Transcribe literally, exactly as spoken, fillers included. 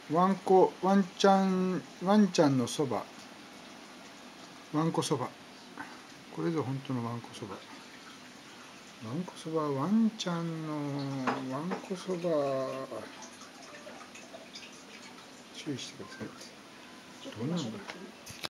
ワンコ、ワンちゃん、ワンちゃんのそば。ワンコそば。これぞ本当のワンコそば。ワンコそば、ワンちゃんのワンコそば。注意してください。どうなんだ。